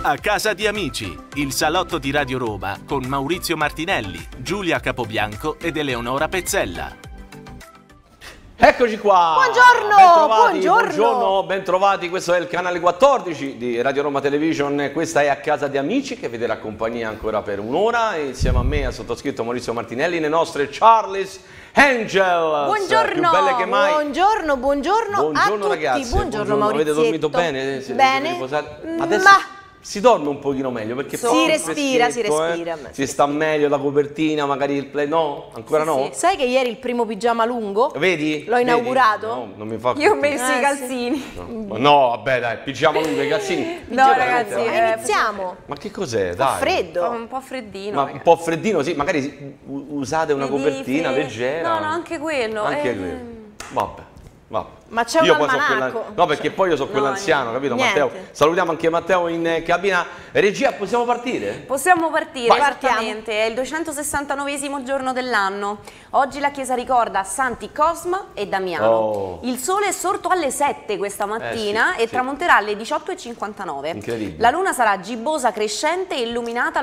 A casa di amici, il salotto di Radio Roma con Maurizio Martinelli, Giulia Capobianco ed Eleonora Pezzella. Eccoci qua! Buongiorno! Bentrovati, questo è il canale 14 di Radio Roma Television, questa è A Casa di Amici che vedrà compagnia ancora per un'ora, insieme a me, al sottoscritto Maurizio Martinelli, le nostre Charlie's Angels! Buongiorno! Più belle che mai! Buongiorno a tutti! Ragazzi! Buongiorno Maurizio! Avete dormito bene? Bene? Adesso si dorme un pochino meglio perché si respira. Si sta meglio, la copertina, magari il play. No, ancora no? Sì. Sai che ieri il primo pigiama lungo? Vedi? L'ho inaugurato? No, non mi fa. Io ho messo i calzini. No, vabbè, dai, pigiama lungo i calzini. No, ragazzi, iniziamo. Ma che cos'è? Dai. Freddo. Un po' freddino. Ma un po' freddino, sì, magari usate una copertina leggera. No, anche quello. Anche quello. Vabbè. Ma c'è un almanacco. No, perché poi io sono quell'anziano, capito niente. Matteo? Salutiamo anche Matteo in cabina. Regia, possiamo partire? Possiamo partire, Partiamo. esattamente. È il 269esimo giorno dell'anno. Oggi la chiesa ricorda Santi Cosma e Damiano. Oh. Il sole è sorto alle 7 questa mattina sì, e tramonterà alle 18:59. Incredibile. La luna sarà gibbosa crescente e illuminata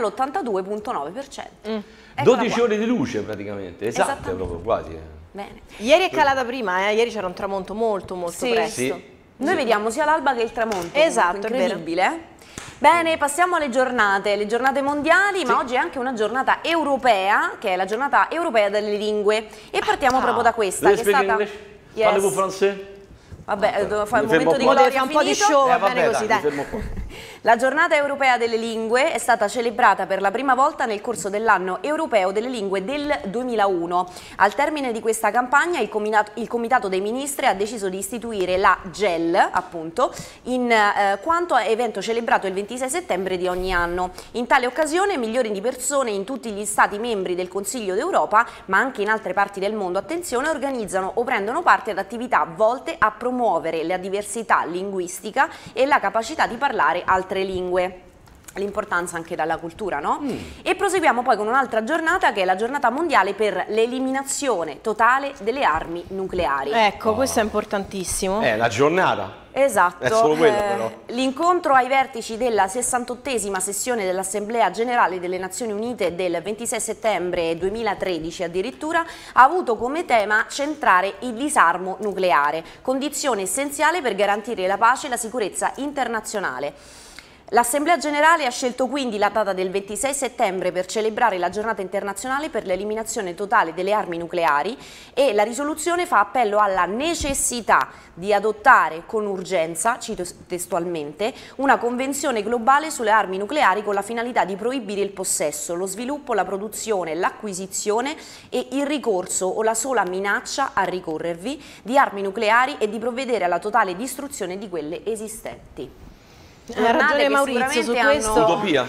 all'82,9%. 12 ore di luce praticamente, esatte Esattamente. proprio, quasi. Bene. Ieri è calata prima, ieri c'era un tramonto molto Sì. presto. Sì. Noi vediamo sia l'alba che il tramonto. Esatto, comunque, è vero. incredibile. Bene, passiamo alle giornate mondiali, ma oggi è anche una giornata europea, che è la giornata europea delle lingue. E partiamo proprio da questa, che è stata... Parlez-vous français? Vabbè, devo fare un Mi fermo momento di qua. gloria Un po' di finito. show, va vabbè, bene così, dai, dai. mi fermo qua. La giornata europea delle lingue è stata celebrata per la prima volta nel corso dell'anno europeo delle lingue del 2001. Al termine di questa campagna il Comitato dei Ministri ha deciso di istituire la GEL, appunto, in quanto evento celebrato il 26 settembre di ogni anno. In tale occasione milioni di persone in tutti gli Stati membri del Consiglio d'Europa, ma anche in altre parti del mondo, attenzione, organizzano o prendono parte ad attività volte a promuovere la diversità linguistica e la capacità di parlare altre lingue. L'importanza anche dalla cultura, no? E proseguiamo poi con un'altra giornata che è la giornata mondiale per l'eliminazione totale delle armi nucleari. Ecco, questo è importantissimo. È la giornata. Esatto, È solo quello però. L'incontro ai vertici della 68esima sessione dell'Assemblea Generale delle Nazioni Unite del 26 settembre 2013 addirittura ha avuto come tema centrare il disarmo nucleare, condizione essenziale per garantire la pace e la sicurezza internazionale. L'Assemblea Generale ha scelto quindi la data del 26 settembre per celebrare la giornata internazionale per l'eliminazione totale delle armi nucleari e la risoluzione fa appello alla necessità di adottare con urgenza, cito testualmente, una convenzione globale sulle armi nucleari con la finalità di proibire il possesso, lo sviluppo, la produzione, l'acquisizione e il ricorso o la sola minaccia a ricorrervi di armi nucleari e di provvedere alla totale distruzione di quelle esistenti. Ha ragione Maurizio su questo. Utopia.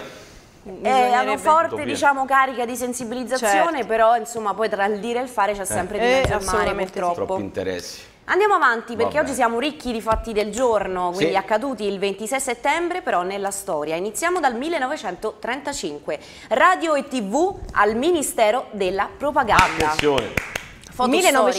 Hanno forte, Utopia. diciamo, carica di sensibilizzazione, Certo. però insomma poi tra il dire e il fare c'è sempre di mezzo il mare, assolutamente sì. purtroppo. Troppi interessi. Andiamo avanti perché Vabbè. oggi siamo ricchi di fatti del giorno, quindi Sì. accaduti il 26 settembre però nella storia. Iniziamo dal 1935, radio e tv al Ministero della Propaganda. Attenzione. Foto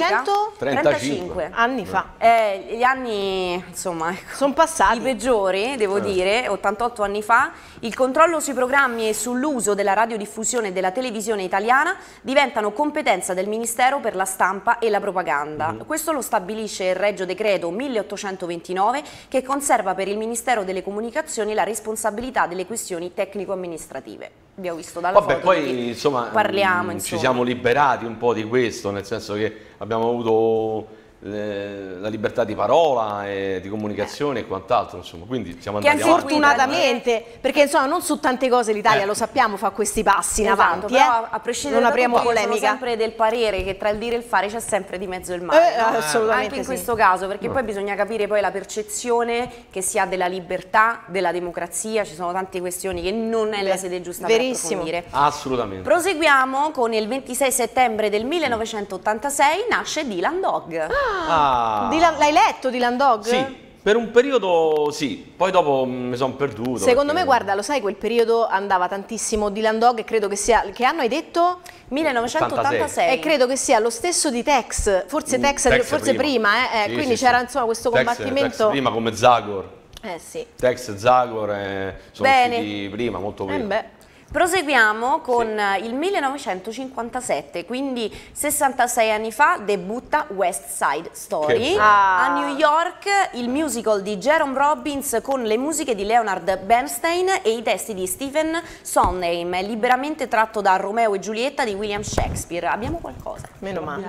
1935 anni fa. Gli anni, insomma, ecco, Sono passati. i peggiori, devo dire, 88 anni fa, il controllo sui programmi e sull'uso della radiodiffusione e della televisione italiana diventano competenza del Ministero per la stampa e la propaganda. Questo lo stabilisce il Regio Decreto 1829 che conserva per il Ministero delle Comunicazioni la responsabilità delle questioni tecnico-amministrative. Abbiamo visto dalla Vabbè, foto poi di chi insomma parliamo, ci insomma. siamo liberati un po' di questo, nel senso che abbiamo avuto la libertà di parola e di comunicazione e quant'altro, insomma, quindi siamo Che andati anche avanti. Fortunatamente, perché insomma non su tante cose l'Italia, lo sappiamo, fa questi passi in avanti, però a prescindere non da apriamo tutto, io polemica. sono sempre del parere che tra il dire e il fare c'è sempre di mezzo il male, no? Assolutamente Anche in sì. questo caso, perché poi bisogna capire poi la percezione che si ha della libertà, della democrazia, ci sono tante questioni che non è la sede giusta verissimo. per approfondire. Assolutamente. Proseguiamo con il 26 settembre del 1986 nasce Dylan Dog. L'hai letto Dylan Dog? Sì, per un periodo sì, poi dopo mi sono perduto. Secondo perché- me, guarda, lo sai, quel periodo andava tantissimo Dylan Dog e credo che sia... Che anno hai detto? 1986. E credo che sia lo stesso di Tex, forse Tex, forse prima Sì, quindi sì, c'era sì. insomma questo Tex combattimento. prima come Zagor. sì. Tex, Zagor, sono usciti prima, molto prima. Proseguiamo con il 1957, quindi 66 anni fa debutta West Side Story. A New York il musical di Jerome Robbins con le musiche di Leonard Bernstein e i testi di Stephen Sondheim, liberamente tratto da Romeo e Giulietta di William Shakespeare. Abbiamo qualcosa? Meno male.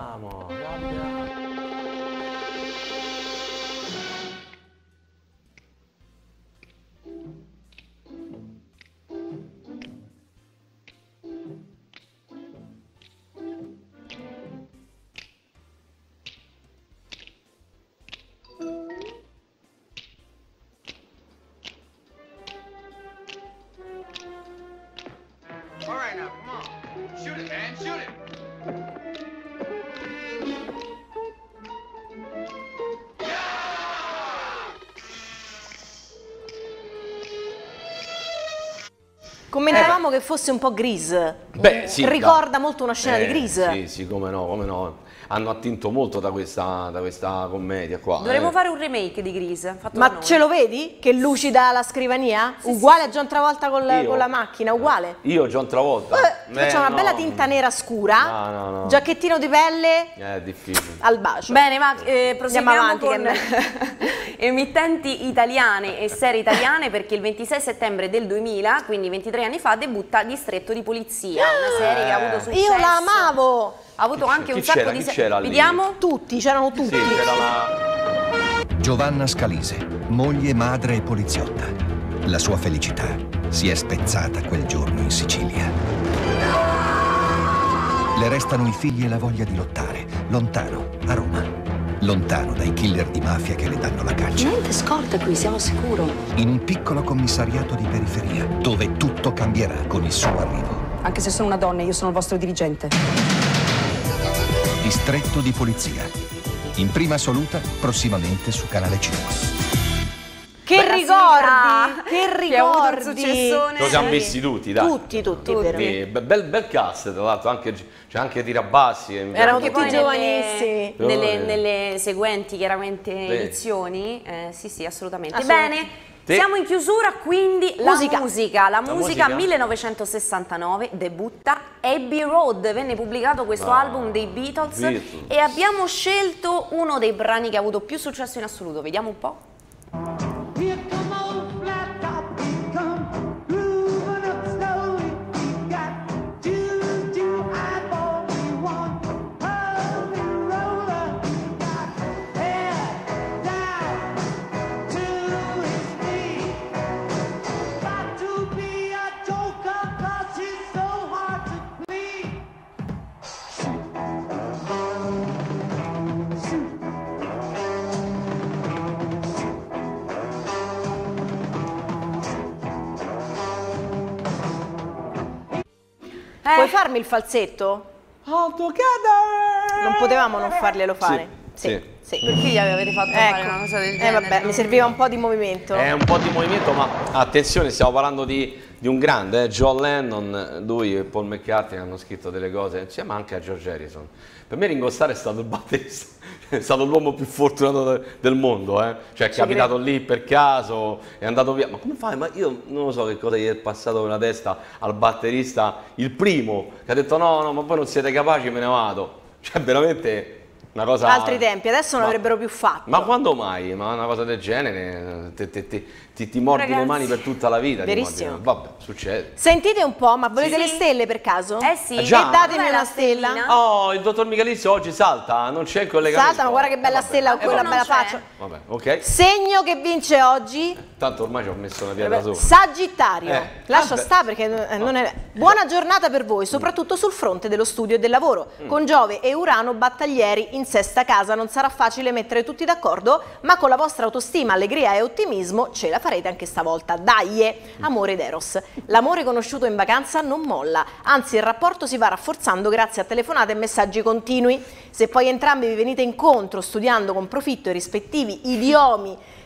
All right, now, come on. Shoot it, man, shoot it. Commentavamo che fosse un po' Grease. Beh, sì, ricorda molto una scena di Grease. Sì, sì, come no, come no. Hanno attinto molto da questa commedia qua. Dovremmo fare un remake di Grease. Ma ce lo vedi? Che lucida la scrivania? Sì, uguale a John Travolta con la macchina, uguale. Io John Travolta. Faccio una bella tinta nera scura, no. Giacchettino di pelle. È difficile. Al bacio. Bene, ma proseguiamo avanti, con emittenti italiane e serie italiane, perché il 26 settembre del 2000, quindi 23 anni fa, debutta Distretto di Polizia, una serie che ha avuto successo. Io la amavo! Ha avuto anche un sacco di serie. Vediamo? Tutti, c'erano tutti. Sì, c'era Giovanna Scalise, moglie, madre e poliziotta. La sua felicità si è spezzata quel giorno in Sicilia. Le restano i figli e la voglia di lottare, lontano, a Roma. Lontano dai killer di mafia che le danno la caccia. Niente scorta qui, siamo sicuro. In un piccolo commissariato di periferia, dove tutto cambierà con il suo arrivo. Anche se sono una donna, io sono il vostro dirigente. Distretto di Polizia. In prima assoluta, prossimamente su Canale 5. Che ricordi! Che ricordi! Lo siamo visti tutti, dai. Tutti, vero. Bel cast, tra l'altro, c'è anche Tirabassi. Erano tutti giovanissimi. Nelle seguenti, chiaramente, edizioni. Sì, assolutamente. Bene. Sì. Siamo in chiusura, quindi la musica 1969 debutta Abbey Road, venne pubblicato questo album dei Beatles e abbiamo scelto uno dei brani che ha avuto più successo in assoluto, vediamo un po'. Puoi farmi il falsetto? All together! Non potevamo non farglielo fare. Sì. Perché gli avete fatto fare una cosa del genere? Vabbè, mi serviva un po' di movimento. È un po' di movimento, ma attenzione, stiamo parlando di un grande, John Lennon, lui e Paul McCartney hanno scritto delle cose insieme anche a George Harrison. Per me Ringo Starr è stato il batterista, è stato l'uomo più fortunato del mondo, Cioè è capitato lì per caso, è andato via. Ma come fai? Ma io non lo so che cosa gli è passato per la testa al batterista, il primo, che ha detto no, ma voi non siete capaci, me ne vado. Cioè veramente una cosa... Altri tempi, adesso non avrebbero più fatto. Ma quando mai? Ma una cosa del genere ti mordi le mani per tutta la vita. Verissimo. Vabbè, succede. Sentite un po', ma volete le stelle per caso? Sì. E datemi una stella. Oh, il dottor Michalizio oggi salta, non c'è in collegamento. Salta, ma guarda che bella stella con quella bella faccia. Vabbè, ok. Segno che vince oggi. Tanto ormai ci ho messo una pietra sopra. Sagittario. Lascia stare perché non è... Buona giornata per voi, soprattutto sul fronte dello studio e del lavoro. Con Giove e Urano battaglieri in sesta casa. Non sarà facile mettere tutti d'accordo, ma con la vostra autostima, allegria e ottimismo ce la farete anche stavolta. Dai, amore ed eros. L'amore conosciuto in vacanza non molla, anzi il rapporto si va rafforzando grazie a telefonate e messaggi continui. Se poi entrambi vi venite incontro studiando con profitto i rispettivi idiomi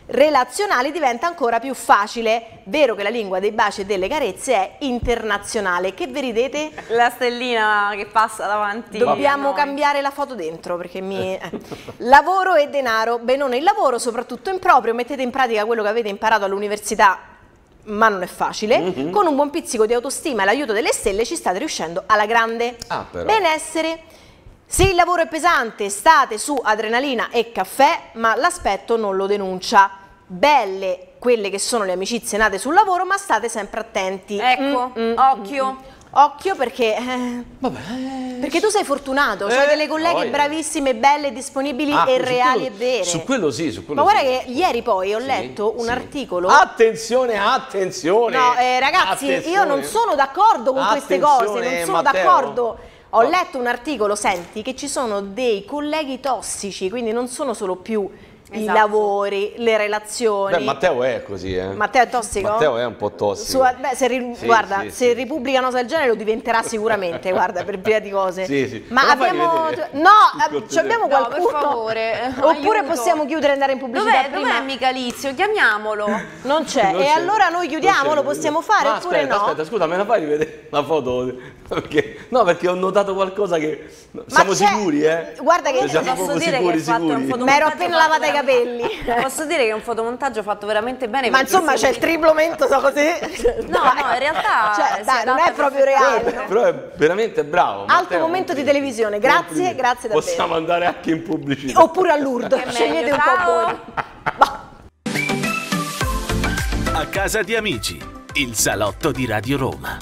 relazionali diventa ancora più facile. Vero che la lingua dei baci e delle carezze è internazionale. Che vi ridete? La stellina che passa davanti. Dobbiamo cambiare la foto dentro perché Lavoro e denaro. Benone il lavoro, soprattutto in proprio. Mettete in pratica quello che avete imparato all'università, ma non è facile. Con un buon pizzico di autostima e l'aiuto delle stelle ci state riuscendo alla grande. Benessere. Se il lavoro è pesante, state su adrenalina e caffè, ma l'aspetto non lo denuncia. Belle quelle che sono le amicizie nate sul lavoro, ma state sempre attenti. Ecco, occhio. Occhio perché perché tu sei fortunato, c'hai delle colleghe bravissime, belle, disponibili e reali e vere. Su quello sì, su quello ma guarda sì. che ieri poi ho letto un articolo. Attenzione, attenzione! No, ragazzi, io non sono d'accordo con queste cose, non sono d'accordo. Ho letto un articolo, senti, che ci sono dei colleghi tossici, quindi non sono solo più i lavori, le relazioni. Beh, Matteo è così, Matteo è tossico? Matteo è un po' tossico. Guarda, se ripubblica una cosa del genere lo diventerà sicuramente, guarda, per via di cose. Ma abbiamo... abbiamo qualcuno? Per favore. Oppure possiamo chiudere e andare in pubblicità prima? Dov'è Micalizio? Chiamiamolo. Non c'è. E allora noi chiudiamo, lo possiamo fare oppure no? Aspetta, scusa, me la fai rivedere la foto? Perché ho notato qualcosa che... Siamo sicuri, Guarda che... Posso dire che mi ero appena lavata i capelli. Posso dire che è un fotomontaggio fatto veramente bene. Ma insomma c'è il triplo-mento, so così. No, in realtà dai, non è proprio reale. Però è veramente bravo. Alto momento di televisione, grazie davvero. Possiamo andare anche in pubblicità. Oppure a Lourdes, scegliete un po' voi. A casa di amici, il salotto di Radio Roma.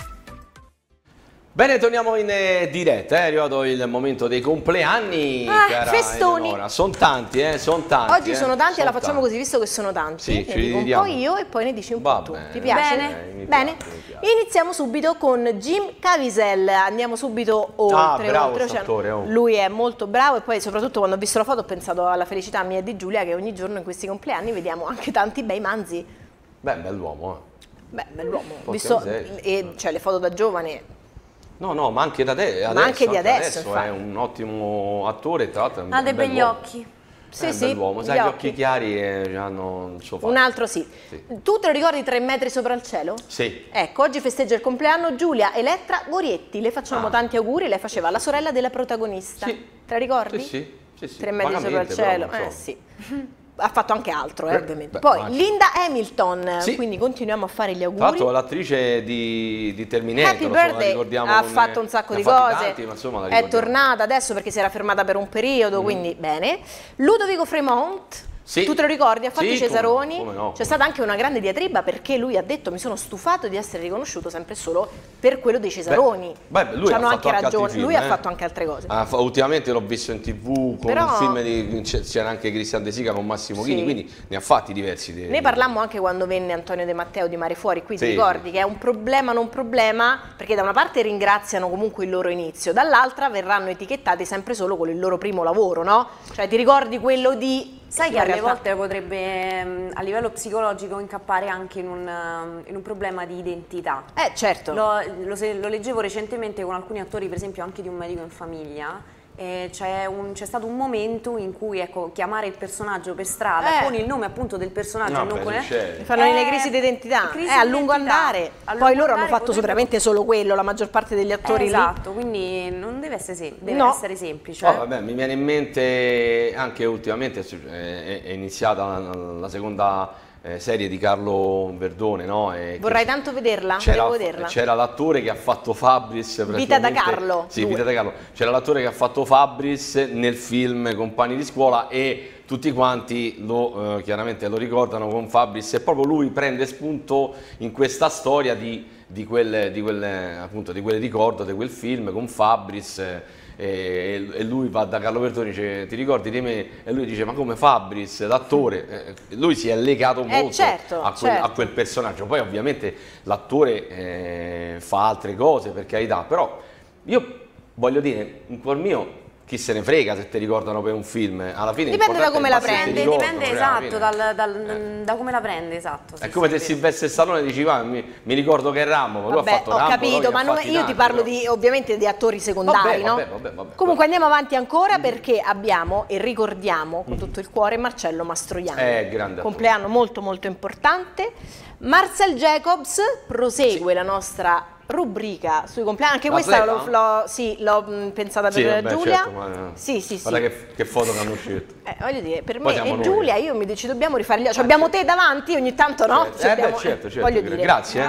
Bene, torniamo in diretta, è arrivato il momento dei compleanni, cara festoni. Eleonora. Sono tanti, sono tanti. Oggi sono tanti e la facciamo così, visto che sono tanti. Sì, ne dico un po' io e poi ne dici un po' tu. Ti piace? Bene. Iniziamo subito con Jim Caviezel, andiamo subito oltre. Bravo attore, Lui è molto bravo e poi soprattutto quando ho visto la foto ho pensato alla felicità mia e di Giulia, che ogni giorno in questi compleanni vediamo anche tanti bei manzi. Beh, bell'uomo. Bell'uomo, visto cioè, le foto da giovane. No, ma anche da te, ma anche di adesso è un ottimo attore, tra l'altro ha dei begli occhi. Sì, è bell'uomo, sai, gli occhi chiari hanno il suo fatto. Un altro sì. Tu te lo ricordi 3 metri sopra il cielo? Sì. Ecco, oggi festeggia il compleanno Giulia Elettra Gorietti, le facciamo tanti auguri, lei faceva la sorella della protagonista. Sì. Te la ricordi? Sì. 3 metri sopra il cielo, sì. Ha fatto anche altro, ovviamente. Beh, poi Linda Hamilton, sì. Quindi continuiamo a fare gli auguri. Tra l'altro l'attrice di Terminator, Happy Birthday, ha fatto un sacco di cose, tanti, ma insomma, è tornata adesso perché si era fermata per un periodo, quindi bene. Ludovico Fremont. Sì. Tu te lo ricordi? Ha fatto i Cesaroni. come no. C'è stata anche una grande diatriba perché lui ha detto: mi sono stufato di essere riconosciuto sempre solo per quello dei Cesaroni. Lui ha fatto anche ragione. film, lui ha fatto anche altre cose. Ultimamente l'ho visto in TV con un film c'era anche Christian De Sica con Massimo Chini, quindi ne ha fatti diversi. Ne parlammo anche quando venne Antonio De Matteo di Mare Fuori. Qui ti ricordi che è un problema non problema, perché da una parte ringraziano comunque il loro inizio, dall'altra verranno etichettati sempre solo con il loro primo lavoro, no? Cioè ti ricordi quello di... Sai che alle volte potrebbe a livello psicologico incappare anche in un problema di identità. Certo. Lo leggevo recentemente con alcuni attori, per esempio anche di Un medico in famiglia. C'è stato un momento in cui chiamare il personaggio per strada con il nome appunto del personaggio e non con fanno le crisi di identità a lungo andare. Poi loro hanno fatto veramente solo quello, la maggior parte degli attori esatto, quindi non deve essere essere semplice. Vabbè, mi viene in mente anche ultimamente è iniziata la seconda serie di Carlo Verdone, no? Vorrei tanto vederla, devo vederla. C'era l'attore che ha fatto Fabris, Vita da Carlo. Sì, Vita da Carlo. C'era l'attore che ha fatto Fabris nel film Compagni di scuola e tutti quanti chiaramente lo ricordano con Fabris e proprio lui prende spunto in questa storia di quel ricordo di quel film con Fabris. E lui va da Carlo Verdone e dice: ti ricordi di me? E lui dice: ma come Fabris, l'attore? Lui si è legato molto a quel personaggio. Poi ovviamente l'attore fa altre cose, per carità, però io voglio dire, in cuor mio chi se ne frega se ti ricordano per un film, alla fine dipende da come la prendi. Dipende, esatto, da come la prende, esatto. È come se Silvestre Stallone diceva mi ricordo che è Rambo, ma lui ha fatto Rambo. Ho capito, ma io ti parlo ovviamente di attori secondari, no? Comunque andiamo avanti ancora perché abbiamo e ricordiamo con tutto il cuore Marcello Mastroianni. Grande compleanno molto molto importante. Marcel Jacobs prosegue la nostra rubrica sui compleanni, anche questa l'ho pensata per Giulia. Certo, sì. Guarda che foto che hanno scelto. Voglio dire, per me e Giulia, io mi dico, dobbiamo rifare gli occhi. Abbiamo te davanti ogni tanto, no? Certo. Voglio dire. Grazie.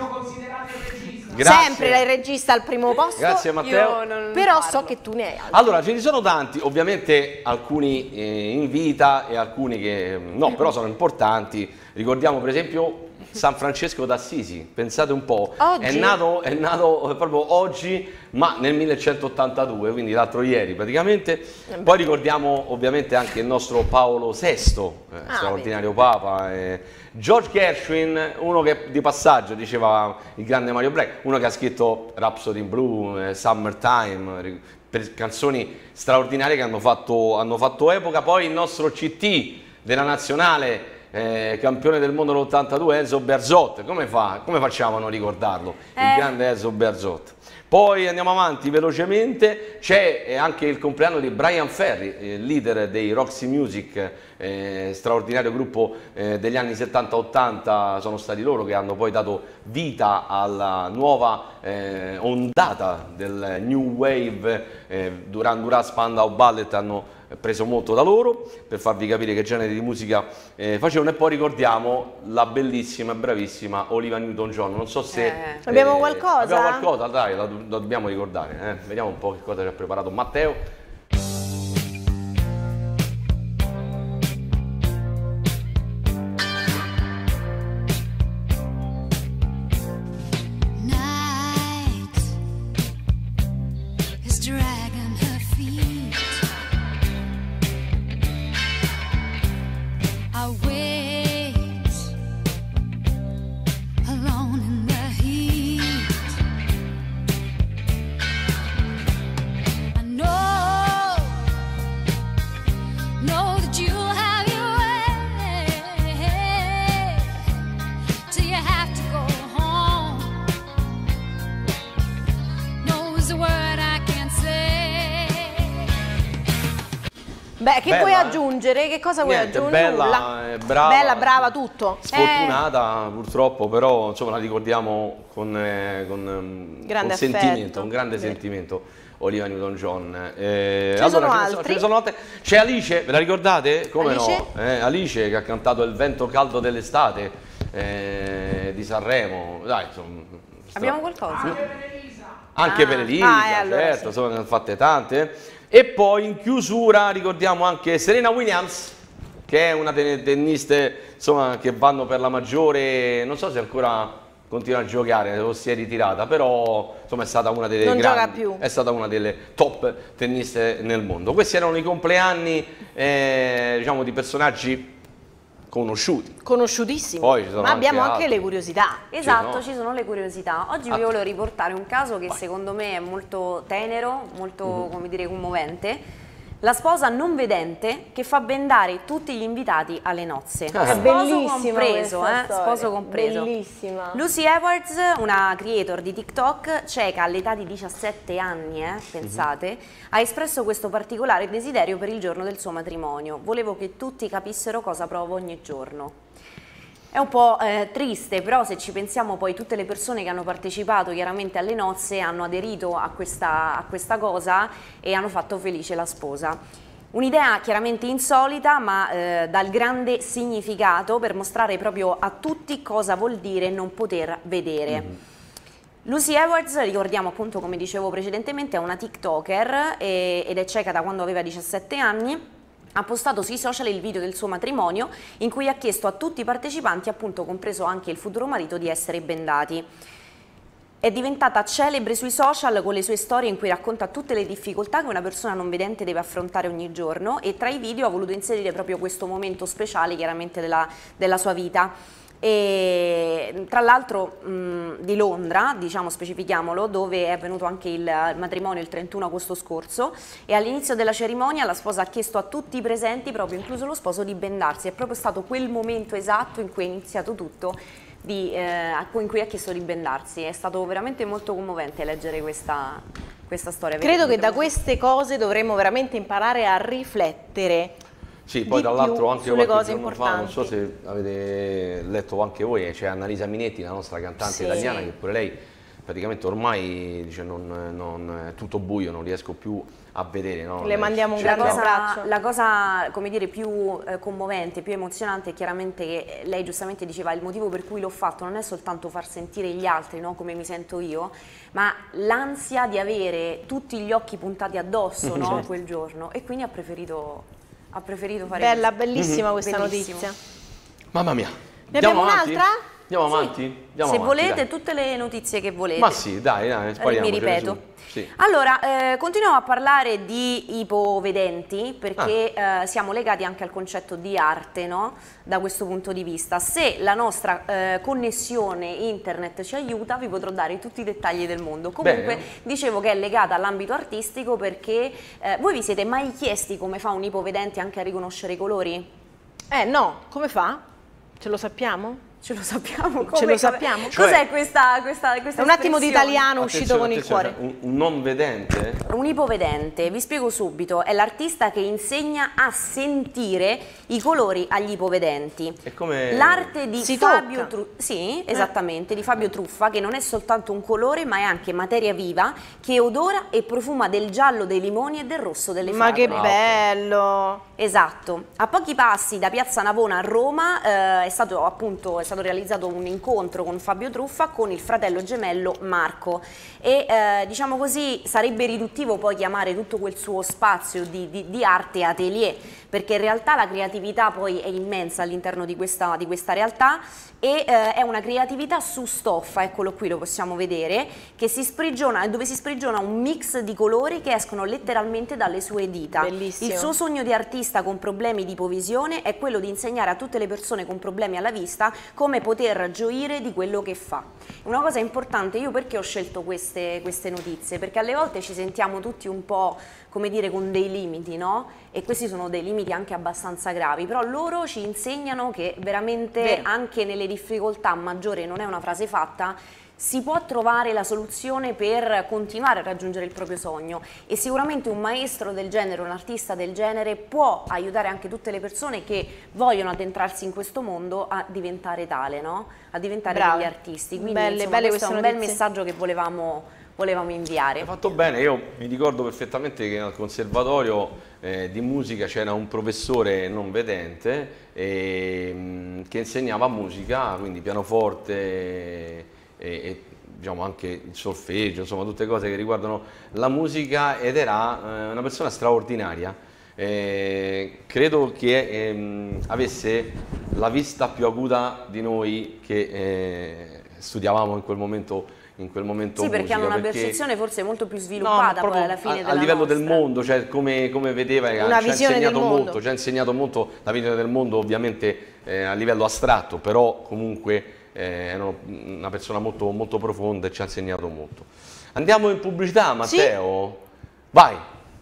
Sempre il regista al primo posto. Grazie Matteo. Però so che tu ne hai altri. Allora, ce ne sono tanti, ovviamente alcuni in vita e alcuni che no, però sono importanti. Ricordiamo per esempio San Francesco d'Assisi, pensate un po', è nato proprio oggi, ma nel 1182, quindi l'altro ieri praticamente. Poi ricordiamo ovviamente anche il nostro Paolo VI, straordinario Papa, George Gershwin, uno che di passaggio diceva il grande Mario Black, uno che ha scritto Rhapsody in Blue, Summertime, per canzoni straordinarie che hanno fatto epoca. Poi il nostro CT della nazionale, campione del mondo nell'82, Enzo Bearzot. Come facciamo a non ricordarlo? Il grande Enzo Bearzot. Poi andiamo avanti velocemente, c'è anche il compleanno di Brian Ferry, il leader dei Roxy Music, straordinario gruppo degli anni 70-80, sono stati loro che hanno poi dato vita alla nuova ondata del New Wave. Duran Duran, Spandau Ballet hanno preso molto da loro, per farvi capire che genere di musica facevano. E poi ricordiamo la bellissima e bravissima Olivia Newton-John. Non so se abbiamo qualcosa? Abbiamo qualcosa, dai, la dobbiamo ricordare. Vediamo un po' che cosa ci ha preparato Matteo. Beh, che vuoi aggiungere? Che cosa vuoi aggiungere? Bella, brava, tutto. Sfortunata purtroppo, però insomma la ricordiamo con grande sentimento, un grande sentimento. Olivia Newton-John. Ce ne sono altri. C'è Alice, ve la ricordate? Come Alice? no? Alice che ha cantato Il vento caldo dell'estate di Sanremo. Dai, insomma, abbiamo qualcosa? Anche per Elisa, allora certo, sono ne fatte tante. E poi in chiusura ricordiamo anche Serena Williams, che è una delle tenniste insomma, che vanno per la maggiore, non so se ancora continua a giocare o si è ritirata, però insomma è stata una delle è stata una delle top tenniste nel mondo. Questi erano i compleanni diciamo di personaggi conosciutissimi. Poi ci sono ma abbiamo anche altri. Le curiosità. Esatto, ci sono le curiosità. Oggi vi volevo riportare un caso che secondo me è molto tenero, molto come dire commovente. La sposa non vedente che fa bendare tutti gli invitati alle nozze. È bellissima sposo compreso. Bellissima. Lucy Edwards, una creator di TikTok, cieca all'età di 17 anni, pensate, ha espresso questo particolare desiderio per il giorno del suo matrimonio. Volevo che tutti capissero cosa provo ogni giorno. È un po' triste, però se ci pensiamo poi tutte le persone che hanno partecipato chiaramente alle nozze hanno aderito a questa cosa e hanno fatto felice la sposa. Un'idea chiaramente insolita ma dal grande significato per mostrare proprio a tutti cosa vuol dire non poter vedere. Lucy Edwards, ricordiamo appunto come dicevo precedentemente, è una TikToker ed è cieca da quando aveva 17 anni. Ha postato sui social il video del suo matrimonio in cui ha chiesto a tutti i partecipanti, appunto compreso anche il futuro marito, di essere bendati. È diventata celebre sui social con le sue storie in cui racconta tutte le difficoltà che una persona non vedente deve affrontare ogni giorno e tra i video ha voluto inserire proprio questo momento speciale chiaramente della sua vita. e tra l'altro di Londra, diciamo, specifichiamolo, dove è avvenuto anche il matrimonio il 31 agosto scorso, e all'inizio della cerimonia la sposa ha chiesto a tutti i presenti, proprio incluso lo sposo, di bendarsi. È proprio stato quel momento esatto in cui è iniziato tutto, in cui ha chiesto di bendarsi. È stato veramente molto commovente leggere questa storia. Credo che da queste cose dovremmo veramente imparare a riflettere. Sì, poi tra l'altro anche sulle qualche cose giorno fa, non so importanti. se avete letto anche voi, c'è Annalisa Minetti, la nostra cantante Sì. italiana, che pure lei praticamente ormai dice non è tutto buio, non riesco più a vedere. No? Le mandiamo un grande abbraccio. La cosa, come dire, più commovente, più emozionante è chiaramente che lei giustamente diceva il motivo per cui l'ho fatto non è soltanto far sentire gli altri, no, come mi sento io, ma l'ansia di avere tutti gli occhi puntati addosso, no, quel giorno, e quindi ha preferito fare Bella, questo. bellissima questa Bellissimo. notizia. Mamma mia. Ne abbiamo un'altra? Andiamo avanti? Andiamo Se avanti, volete dai. tutte le notizie che volete. Ma sì, dai, spariamo. Mi ripeto. Sì. Allora, continuiamo a parlare di ipovedenti, perché siamo legati anche al concetto di arte, no? Da questo punto di vista. Se la nostra connessione internet ci aiuta, vi potrò dare tutti i dettagli del mondo. Comunque, Bene. dicevo che è legata all'ambito artistico perché voi vi siete mai chiesti come fa un ipovedente anche a riconoscere i colori? No, come fa? Ce lo sappiamo? Ce lo sappiamo? Ce lo sappiamo? Cos'è questa È un attimo di espressione? italiano uscito con il cuore. Un non vedente? Un ipovedente, vi spiego subito, è l'artista che insegna a sentire i colori agli ipovedenti. È come... L'arte di Si Fabio tocca. Truffa, sì, esattamente, di Fabio Truffa, che non è soltanto un colore ma è anche materia viva che odora e profuma del giallo dei limoni e del rosso delle Ma che fragole. bello! Esatto, a pochi passi da Piazza Navona a Roma è stato realizzato un incontro con Fabio Truffa con il fratello gemello Marco e diciamo così sarebbe riduttivo poi chiamare tutto quel suo spazio di arte atelier, perché in realtà la creatività poi è immensa all'interno di questa realtà e è una creatività su stoffa, eccolo qui, lo possiamo vedere, che si sprigiona, dove si sprigiona un mix di colori che escono letteralmente dalle sue dita. Bellissimo. Il suo sogno di artista con problemi di ipovisione è quello di insegnare a tutte le persone con problemi alla vista come poter gioire di quello che fa. Una cosa importante, io perché ho scelto queste notizie? Perché alle volte ci sentiamo tutti un po', come dire, con dei limiti, no? E questi sono dei limiti anche abbastanza gravi, però loro ci insegnano che veramente anche nelle difficoltà maggiori, non è una frase fatta, si può trovare la soluzione per continuare a raggiungere il proprio sogno, e sicuramente un maestro del genere, un artista del genere può aiutare anche tutte le persone che vogliono addentrarsi in questo mondo a diventare tale, no? A diventare degli artisti. Quindi insomma, questo è un bel messaggio che volevamo inviare. Hai fatto bene, io mi ricordo perfettamente che al conservatorio di musica c'era un professore non vedente che insegnava musica, quindi pianoforte e diciamo anche il solfeggio, insomma tutte cose che riguardano la musica, ed era una persona straordinaria. Credo che avesse la vista più acuta di noi che studiavamo in quel momento sì, musica, perché hanno una percezione forse molto più sviluppata poi alla fine della livello nostra. del mondo, cioè come vedeva, Una ci ha visione del insegnato mondo. molto, ci ha insegnato molto la visione del mondo, ovviamente a livello astratto, però comunque era una persona molto, molto profonda e ci ha insegnato molto. Andiamo in pubblicità, Matteo? Sì. Vai!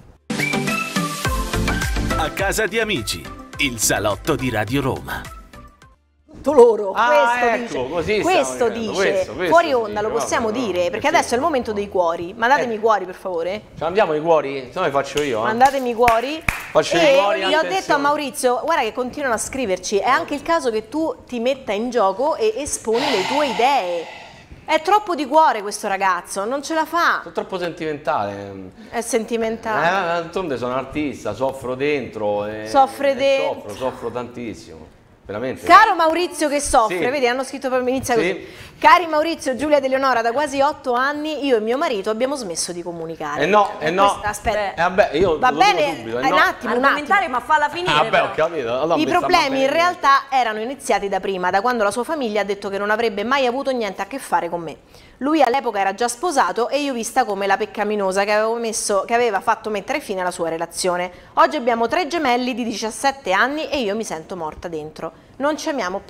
A casa di amici, il salotto di Radio Roma. Loro, ecco, così questo stiamo dice, dicendo, fuori questo onda lo dice, possiamo vabbè, dire, perché adesso è il momento dei cuori. Mandatemi i cuori, per favore. Ci andiamo ai cuori? Se no li faccio io. Mandatemi i cuori. Faccio e i cuori, io ho attenzione. detto a Maurizio, guarda che continuano a scriverci, è anche il caso che tu ti metta in gioco e esponi le tue idee. È troppo di cuore questo ragazzo, non ce la fa. Sono troppo sentimentale. È sentimentale. D'altronde sono artista, soffro dentro. Soffre dentro. Soffro tantissimo. Veramente. Caro Maurizio che soffre, Sì. vedi, hanno scritto proprio, inizia Sì. così. Cari Maurizio e Giulia D'Eleonora, da quasi 8 anni io e mio marito abbiamo smesso di comunicare. No. Aspetta. Vabbè, io Va lo dico bene, subito, un attimo. Argomentare, ma falla finire. Vabbè, però. ho capito. Allora I mi sta problemi in bene. realtà erano iniziati da prima, da quando la sua famiglia ha detto che non avrebbe mai avuto niente a che fare con me. Lui all'epoca era già sposato e io vista come la peccaminosa che aveva fatto mettere fine alla sua relazione. Oggi abbiamo 3 gemelli di 17 anni e io mi sento morta dentro. Non ci amiamo più.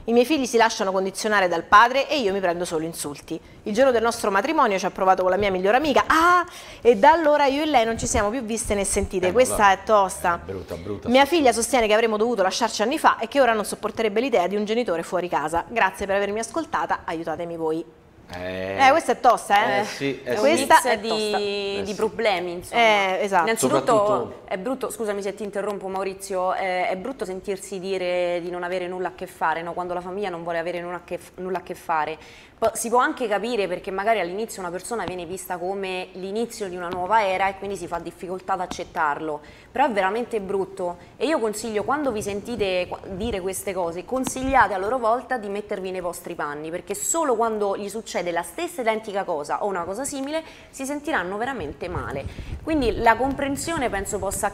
I miei figli si lasciano condizionare dal padre e io mi prendo solo insulti. Il giorno del nostro matrimonio ci ha provato con la mia migliore amica. E da allora io e lei non ci siamo più viste né sentite. Questa è tosta. Brutta. Mia figlia sostiene che avremmo dovuto lasciarci anni fa e che ora non sopporterebbe l'idea di un genitore fuori casa. Grazie per avermi ascoltata, aiutatemi voi. Questa è tosta, sì, questa è di problemi, insomma. Esatto. Innanzitutto è brutto, scusami se ti interrompo Maurizio, è brutto sentirsi dire di non avere nulla a che fare, no? Quando la famiglia non vuole avere nulla a che fare. Si può anche capire perché magari all'inizio una persona viene vista come l'inizio di una nuova era e quindi si fa difficoltà ad accettarlo, però è veramente brutto e io consiglio, quando vi sentite dire queste cose, consigliate a loro volta di mettervi nei vostri panni, perché solo quando gli succede la stessa identica cosa o una cosa simile si sentiranno veramente male. Quindi la comprensione penso possa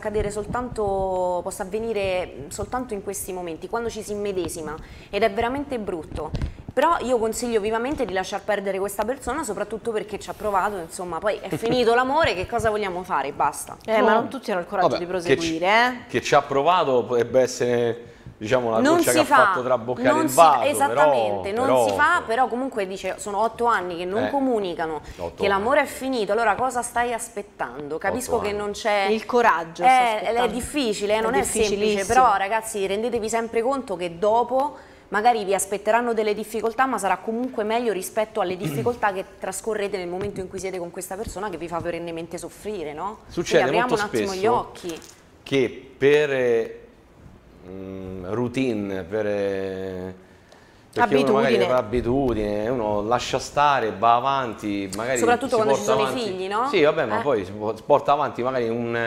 avvenire soltanto in questi momenti, quando ci si immedesima, ed è veramente brutto. Però io consiglio vivamente di lasciar perdere questa persona, soprattutto perché ci ha provato, insomma, poi è finito l'amore, che cosa vogliamo fare? Basta. Ma non tutti hanno il coraggio di proseguire, Che ci ha provato potrebbe essere, diciamo, la goccia che ha fatto traboccare il vaso. Esattamente, non si fa, però comunque dice, sono 8 anni che non comunicano, che l'amore è finito, allora cosa stai aspettando? Capisco che non c'è... Il coraggio. È difficile, non è semplice, però ragazzi rendetevi sempre conto che dopo... magari vi aspetteranno delle difficoltà, ma sarà comunque meglio rispetto alle difficoltà che trascorrete nel momento in cui siete con questa persona che vi fa perennemente soffrire, no? Succede molto un attimo gli occhi. Che per routine, perché abitudine. Per abitudine, uno lascia stare, va avanti, magari soprattutto quando ci sono avanti. I figli, no? Sì, vabbè, ma poi si porta avanti magari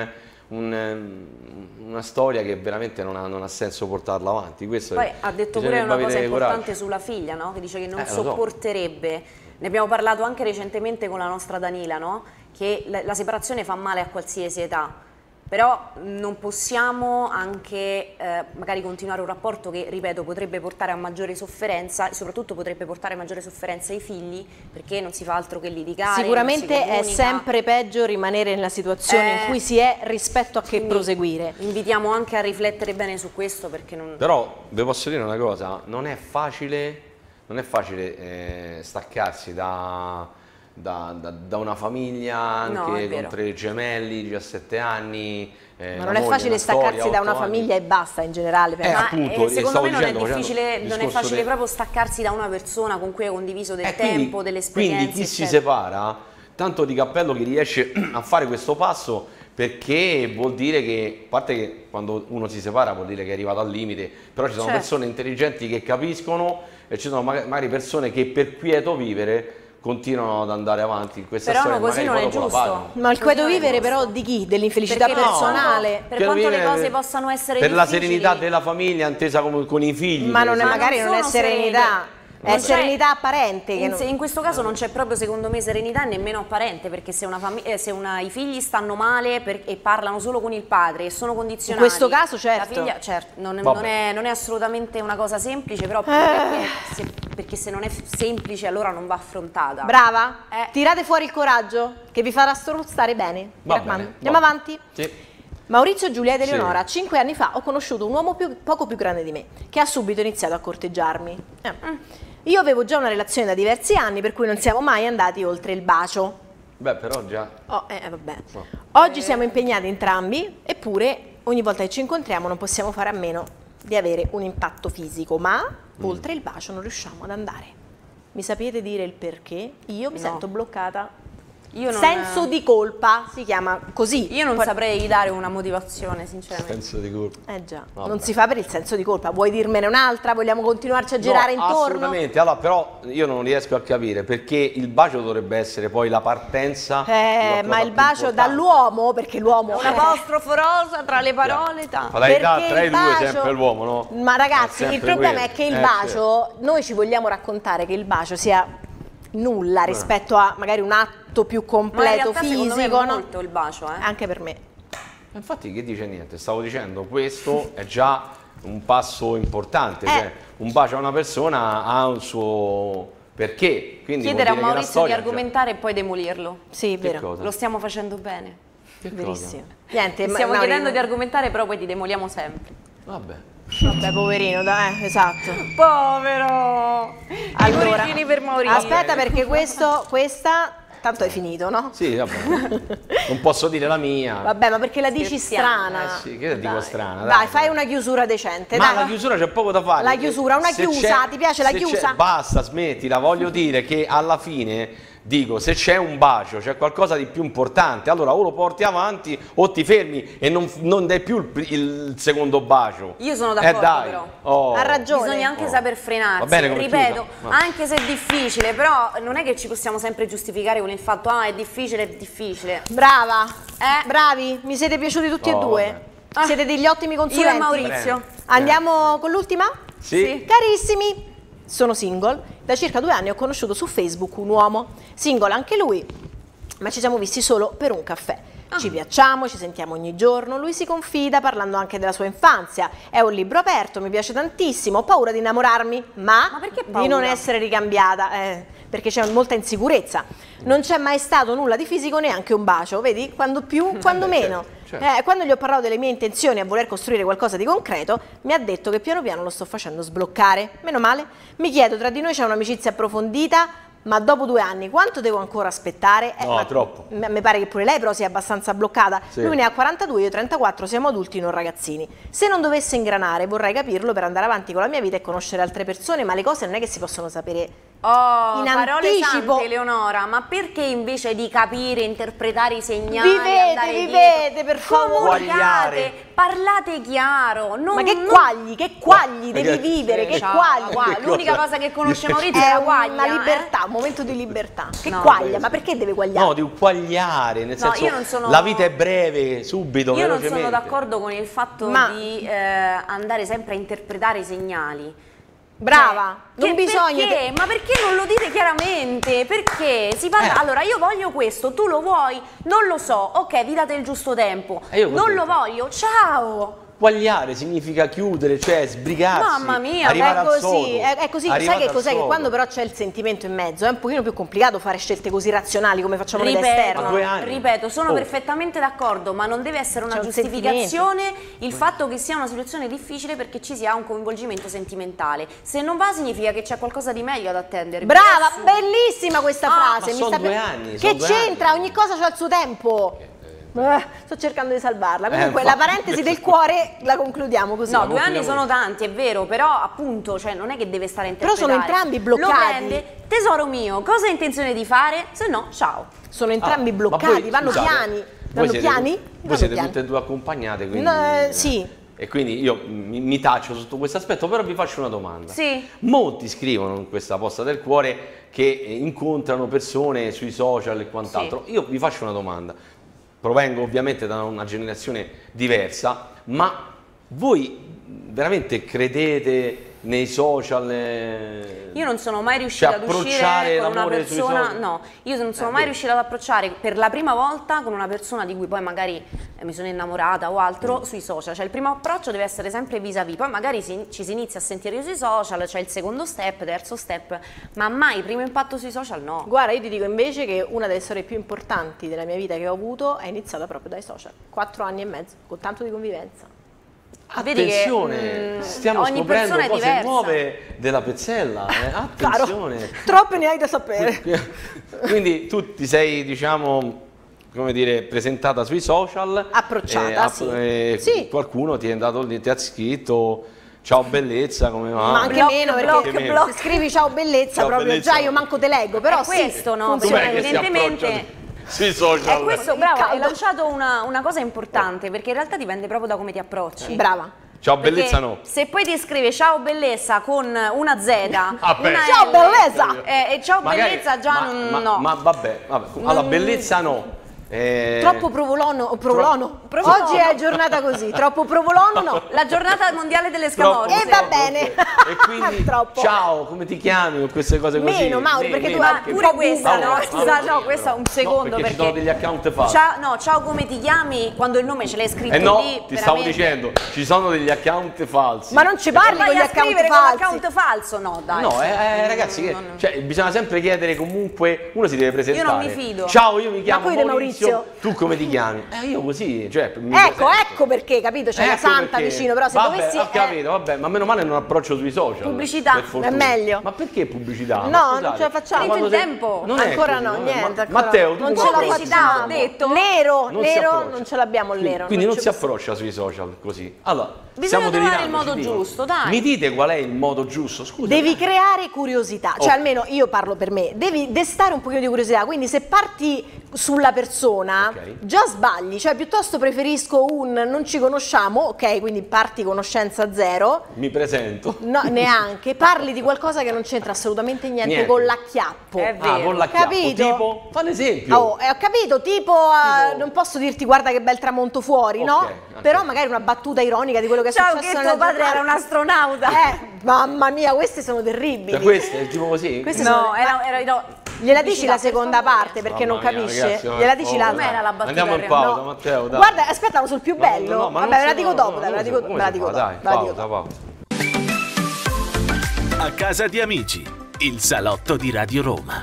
una storia che veramente non ha senso portarla avanti. Questo poi ha detto pure una cosa importante sulla figlia, no? Che dice che non sopporterebbe. Ne abbiamo parlato anche recentemente con la nostra Danila, no? Che la separazione fa male a qualsiasi età. Però non possiamo anche magari continuare un rapporto che, ripeto, potrebbe portare a maggiore sofferenza e soprattutto potrebbe portare a maggiore sofferenza ai figli, perché non si fa altro che litigare. Sicuramente è sempre peggio rimanere nella situazione in cui si è rispetto a che proseguire. Invitiamo anche a riflettere bene su questo, perché non... Però vi posso dire una cosa, non è facile staccarsi da una famiglia anche con 3 gemelli, 17 anni. Ma non è facile staccarsi da una famiglia e basta in generale. Appunto, secondo me non è facile proprio staccarsi da una persona con cui hai condiviso del tempo, delle esperienze. Quindi chi si separa, tanto di cappello chi riesce a fare questo passo, perché vuol dire che, a parte che quando uno si separa vuol dire che è arrivato al limite, però ci sono persone intelligenti che capiscono e ci sono magari persone che per quieto vivere continuano ad andare avanti in questa storia. Però così non è giusto. Ma il quieto vivere però di chi? Dell'infelicità personale? Per quanto le cose possano essere per difficili. la serenità della famiglia intesa con i figli. Ma magari non è serenità. È serenità apparente. In questo caso non c'è proprio, secondo me, serenità nemmeno apparente, perché se i figli stanno male e parlano solo con il padre e sono condizionati, in questo caso certo, la figlia, non è assolutamente una cosa semplice, però perché se non è semplice allora non va affrontata. Brava, tirate fuori il coraggio che vi farà stare bene. Andiamo avanti? Sì. Maurizio, Giulia ed Eleonora, 5 anni fa ho conosciuto un uomo poco più grande di me che ha subito iniziato a corteggiarmi. Io avevo già una relazione da diversi anni, per cui non siamo mai andati oltre il bacio. Beh, però già... vabbè. Oggi siamo impegnati entrambi, eppure ogni volta che ci incontriamo non possiamo fare a meno di avere un impatto fisico, ma oltre il bacio non riusciamo ad andare. Mi sapete dire il perché? Io mi sento bloccata. Senso di colpa si chiama così. Io non saprei dare una motivazione, sinceramente. Senso di colpa. Già, non si fa per il senso di colpa. Vuoi dirmene un'altra? Vogliamo continuarci a girare intorno? Assolutamente. Allora, però io non riesco a capire perché il bacio dovrebbe essere poi la partenza. Ma il bacio dall'uomo, perché l'uomo una apostrofo rosa tra le parole. Tra i due sempre l'uomo, no? Ma ragazzi, il problema è che il bacio, noi ci vogliamo raccontare che il bacio sia nulla rispetto a magari un atto più completo fisico, no? Molto il bacio, anche per me. Infatti che dice niente, stavo dicendo, questo è già un passo importante, cioè un bacio a una persona ha un suo perché, quindi chiedere a Maurizio di argomentare e poi demolirlo. Sì, vero. Lo stiamo facendo bene. Verissimo. Niente, stiamo chiedendo di argomentare, però poi ti demoliamo sempre. Vabbè. Vabbè, poverino, esatto. Povero! Allora, I cuoricini per Maurizio. aspetta, perché questa tanto hai finito, no? Sì, vabbè. Non posso dire la mia. Vabbè, ma perché la dici Scherziamo. strana? Sì, che dico strana? Dai, fai una chiusura decente. Ma dai. la chiusura c'è poco da fare. La chiusura, una Se chiusa, c'è- ti piace la se chiusa? c'è- Basta, smettila, voglio dire che alla fine dico, se c'è un bacio, c'è qualcosa di più importante, allora o lo porti avanti o ti fermi e non dai più il secondo bacio. Io sono d'accordo, dai. però. Oh. Ha ragione. Bisogna anche saper frenarsi. Va bene come Ripeto, chiusa, ma- anche se è difficile, però non è che ci possiamo sempre giustificare con il fatto è difficile, è difficile. Brava, bravi, mi siete piaciuti tutti e Oh, due. vabbè. Siete degli ottimi consulenti. Io e Maurizio. Andiamo con l'ultima? Sì. Carissimi, sono single. Da circa 2 anni ho conosciuto su Facebook un uomo, single anche lui, ma ci siamo visti solo per un caffè. Ci piacciamo, ci sentiamo ogni giorno, lui si confida parlando anche della sua infanzia, è un libro aperto, mi piace tantissimo, ho paura di innamorarmi, ma perché di paura? non essere ricambiata, perché c'è molta insicurezza. Non c'è mai stato nulla di fisico, neanche un bacio, vedi? Quando più, quando meno. certo. Quando gli ho parlato delle mie intenzioni a voler costruire qualcosa di concreto, mi ha detto che piano piano lo sto facendo sbloccare. Meno male. Mi chiedo, tra di noi c'è un'amicizia approfondita, ma dopo 2 anni quanto devo ancora aspettare? No, troppo. Mi pare che pure lei però sia abbastanza bloccata. Sì. Lui ne ha 42, io 34, siamo adulti, non ragazzini. Se non dovesse ingranare vorrei capirlo per andare avanti con la mia vita e conoscere altre persone, ma le cose non è che si possono sapere Oh, in parole anticipo. sante, Eleonora, ma perché invece di capire, interpretare i segnali, Vivete, andare vivete, dietro, per favore. comunicate, parlate chiaro, non, Ma che non- quagli devi Perché- vivere, che Ciao, quagli. guarda, l'unica cosa che conosce Maurizio è È la guaglia. una libertà, un momento di libertà. Che No, quaglia, ma perché deve quagliare? No, di quagliare, nel No, senso io non sono- la vita è breve, subito, Io non velocemente. sono d'accordo con il fatto Ma- di andare sempre a interpretare i segnali. Brava, Cioè, non che- bisogna perché? Ma perché non lo dite chiaramente? Perché si parla. Allora, io voglio questo, tu lo vuoi? Non lo so. Ok, vi date il giusto tempo. io Non così. lo voglio. Ciao. Quagliare significa chiudere, cioè sbrigarsi. Mamma mia, arrivare È al così, sodo. è così, sai Arrivare che al cos'è? Che sodo. quando però c'è il sentimento in mezzo è un pochino più complicato fare scelte così razionali come facciamo noi da Ma esterno. 2 anni. Ripeto, sono Oh. perfettamente d'accordo, ma non deve essere una C'è un giustificazione il fatto che sia una situazione difficile perché ci sia un coinvolgimento sentimentale. Se non va significa che c'è qualcosa di meglio ad attendere. Brava, Perché- bellissima questa frase. ma sono 2 anni, Che sono 2 c'entra? anni. Ogni cosa c'ha il suo tempo. Sto cercando di salvarla. Comunque la infatti. parentesi del cuore la concludiamo così. No, 2 anni sono tanti, è vero, però appunto, cioè, non è che deve stare a Però interpretare. sono entrambi bloccati. Lo prende, tesoro mio, cosa hai intenzione di fare? Se no, ciao. Sono entrambi ma bloccati, voi, vanno scusate, piani. voi Vanno siete- piani? Voi Vanno siete piani. tutte e due accompagnate, quindi... No, sì. E quindi io mi taccio sotto questo aspetto, però vi faccio una domanda. Sì. Molti scrivono in questa posta del cuore che incontrano persone sui social e quant'altro. Io vi faccio una domanda. Provengo ovviamente da una generazione diversa, ma voi veramente credete nei social? Io non sono mai riuscita Cioè, ad uscire approcciare con una l'amore sui persona, social? no, io non sono mai riuscita ad approcciare per la prima volta con una persona di cui poi magari mi sono innamorata o altro sui social, cioè il primo approccio deve essere sempre vis-à-vis, poi magari ci si inizia a sentire sui social, c'è il secondo step, terzo step, ma mai primo impatto sui social no. Guarda, io ti dico invece che una delle storie più importanti della mia vita che ho avuto è iniziata proprio dai social. 4 anni e mezzo, con tanto di convivenza. Vedi che, Attenzione, stiamo ogni scoprendo persona è cose diversa. nuove della Pezzella, attenzione. Troppe ne hai da sapere. Quindi tu ti sei, diciamo, come dire, presentata sui social, Approcciata, sì. Sì. Qualcuno ti è andato lì, ti ha scritto ciao bellezza, come va? Ma anche Block, meno block, perché block. se scrivi ciao bellezza Ciao, proprio bellezza. già io manco te leggo, però È questo, sì, no? funziona Com'è che così. si evidentemente- approcciano sui social? È questo, brava, hai caldo. lanciato una cosa importante perché in realtà dipende proprio da come ti approcci. Brava. Ciao Perché bellezza no. se poi ti scrive ciao bellezza con una Z, Vabbè. una Ciao L, bellezza! e ciao Magari- bellezza già no. Ma vabbè, allora bellezza no. Troppo provolone. Provolone. Oggi è giornata così, troppo provolone no. La giornata mondiale delle Troppo. scamorze. E va bene. E quindi Troppo. ciao, come ti chiami con queste cose così? Meno, Mauri, perché tu Ma anche pure un po' questa, buca. no? Scusa, no, questa un secondo perché ci sono degli account falsi. Ciao, come ti chiami? Quando il nome ce l'hai scritto Eh no, lì, ti stavo veramente. dicendo, ci sono degli account falsi. Ma non ci parli con Vai gli a account scrivere con falsi. l'account falso? No, dai. No, ragazzi, cioè, bisogna sempre chiedere comunque, uno si deve presentare. Io non mi fido. Ciao, io mi chiamo poi di Maurizio Maurizio. tu come ti chiami? Io così, cioè mi presento. Ecco perché, capito? C'è la Ecco Santa perché. vicino, però se Vabbè, dovessi... ho capito, vabbè, ma meno male non approccio sui social. Pubblicità, per fortuna. è meglio. Ma perché pubblicità? No, Ma non scusate, ce la facciamo. ma quando Finito il sei- tempo. non è Ancora così, no, è. niente. ancora Matteo, no. tu non come ce la approcci? facciamo. ho detto. Nero, Non si nero, approccia. non ce l'abbiamo il nero. Quindi non ci si possiamo- approccia sui social così. Allora, Bisogna stiamo trovare il delirando, modo ci dico. giusto, dai. Mi dite qual è il modo giusto? Scusa. Devi creare curiosità, cioè Oh. almeno io parlo per me, devi destare un pochino di curiosità, quindi se parti sulla persona Ok. già sbagli, cioè piuttosto preferisco un non ci conosciamo, ok, quindi parti conoscenza zero, Mi presento. no, neanche, parli di qualcosa che non c'entra assolutamente niente, Niente. con l'acchiappo. È vero. Con la chiappo. Capito? Tipo, fa un esempio. Oh, ho capito, tipo, non posso dirti guarda che bel tramonto fuori, no? Ok. Però magari una battuta ironica di quello che è Ciao, successo che nella tuo padre giornata. era un astronauta. Mamma mia, queste sono terribili. Cioè, questo è tipo così? Queste No, sono- no. Gliela dici la per seconda favore. parte perché non Mamma mia, capisce? ragazzi, Gliela dici l'altra? Com'era la battuta Andiamo in reale? pausa, No. Matteo, dai. Guarda, aspetta, sul più bello. No, ma non Vabbè, ve la si- dico no, dopo, no, dai, ve la non dico, si- ve la come dico si fa? dopo. Dai, ve la dico pausa, dopo. pausa. A casa di amici, il salotto di Radio Roma.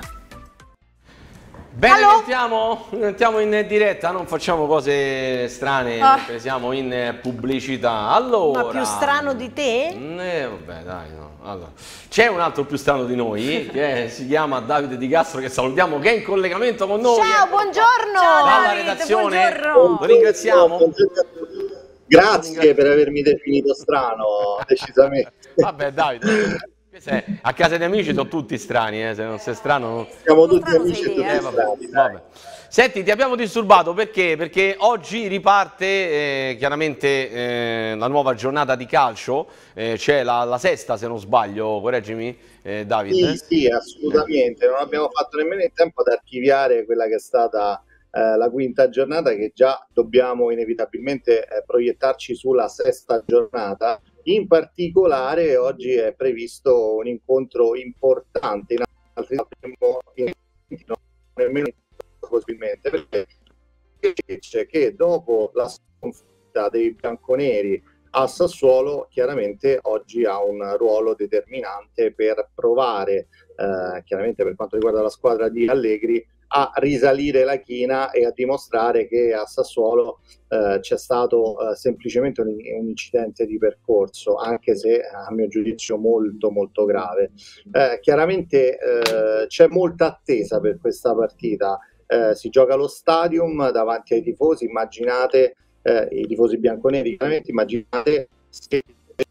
Bene, Allo? entriamo in diretta, non facciamo cose strane, mentre siamo in pubblicità. Allora. Ma più strano di te? Vabbè, dai, no. Allora, c'è un altro più strano di noi, che si chiama Davide Di Castro, che salutiamo, che è in collegamento con noi. Ciao, Eccolo qua. buongiorno! Dalla Davide, redazione. buongiorno. Lo ringraziamo. Grazie per avermi definito strano, decisamente. Vabbè, Davide. A casa di amici sono tutti strani, se non sei strano. Non... Siamo tutti Strano amici e sei te, tutti strani. Vabbè. Senti, ti abbiamo disturbato perché oggi riparte chiaramente la nuova giornata di calcio, c'è la sesta se non sbaglio, correggimi Davide. Sì, assolutamente. Non abbiamo fatto nemmeno in tempo ad archiviare quella che è stata la quinta giornata, che già dobbiamo inevitabilmente proiettarci sulla sesta giornata. In particolare oggi è previsto un incontro importante, in altri no, nemmeno possibilmente, perché c'è che dopo la sconfitta dei bianconeri a Sassuolo, chiaramente oggi ha un ruolo determinante per provare, chiaramente per quanto riguarda la squadra di Allegri, a risalire la china e a dimostrare che a Sassuolo c'è stato semplicemente un incidente di percorso, anche se a mio giudizio molto molto grave. Chiaramente c'è molta attesa per questa partita, si gioca allo Stadium davanti ai tifosi, immaginate i tifosi bianconeri, chiaramente immaginate se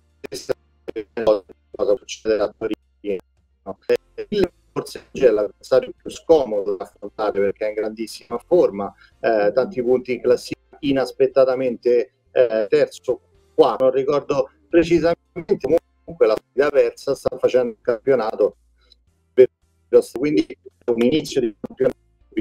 cosa succede a Torino. Forse è l'avversario più scomodo da affrontare perché è in grandissima forma, tanti punti in classifica, inaspettatamente terzo, quarto, non ricordo precisamente, comunque la sfida persa, sta facendo il campionato, quindi è un inizio di campionato.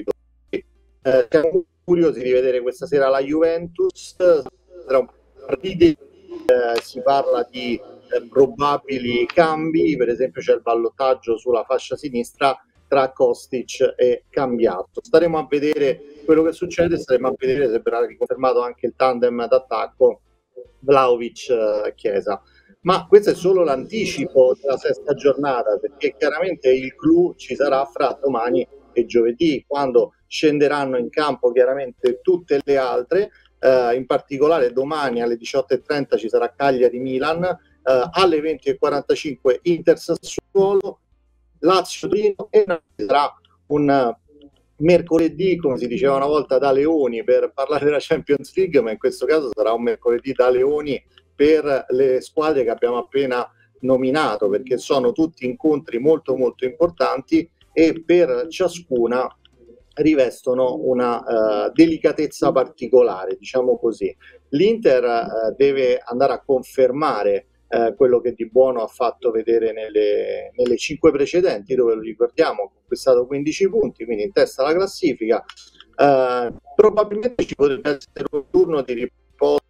Siamo curiosi di vedere questa sera la Juventus, tra un partito si parla di probabili cambi, per esempio c'è il ballottaggio sulla fascia sinistra tra Kostic e Cambiato. Staremo a vedere quello che succede, staremo a vedere se verrà riconfermato anche il tandem d'attacco Vlahovic-Chiesa. Ma questo è solo l'anticipo della sesta giornata, perché chiaramente il clou ci sarà fra domani e giovedì, quando scenderanno in campo chiaramente tutte le altre, in particolare domani alle 18:30 ci sarà Cagliari-Milan, alle 20:45 Inter-Sassuolo, Lazio-Torino, e ci sarà un mercoledì, come si diceva una volta, da Leoni per parlare della Champions League, ma in questo caso sarà un mercoledì da Leoni per le squadre che abbiamo appena nominato, perché sono tutti incontri molto molto importanti e per ciascuna rivestono una delicatezza particolare, diciamo così. L'Inter deve andare a confermare quello che di buono ha fatto vedere nelle 5 precedenti, dove, lo ricordiamo, ha conquistato 15 punti, quindi in testa alla classifica. Probabilmente ci potrebbe essere un turno di riposo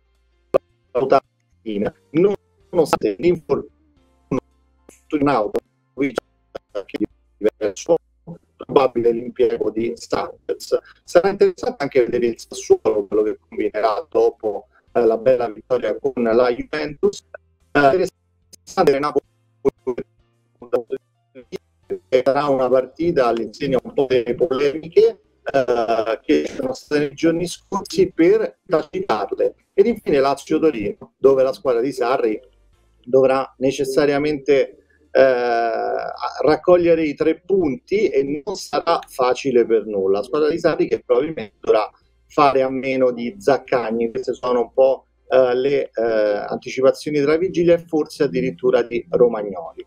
nonostante l'infortunio in auto che diverso, probabile l'impiego di Sanchez. Sarà interessante anche vedere il Sassuolo, quello che combinerà dopo la bella vittoria con la Juventus. Interessante Napoli, sarà una partita all'insegna un po' delle polemiche, che sono state nei giorni scorsi per tacitarle. Ed infine Lazio-Torino, dove la squadra di Sarri dovrà necessariamente raccogliere i 3 punti e non sarà facile per nulla. La squadra di Sarri che probabilmente dovrà fare a meno di Zaccagni. Queste sono un po' le anticipazioni della vigilia e forse addirittura di Romagnoli.